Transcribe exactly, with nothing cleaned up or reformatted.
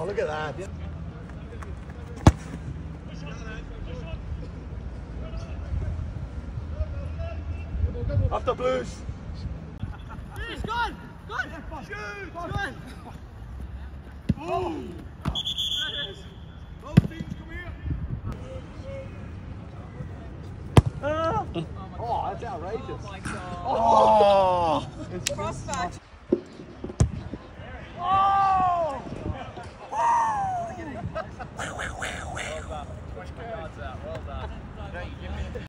look at that. After Blues. It's gone! Gone! Shoot! It's gone! Oh! Both teams come here! Ah. Oh, that's outrageous. Oh my god. Oh! It's crossback. Oh! Well done. twenty yards out. Well done.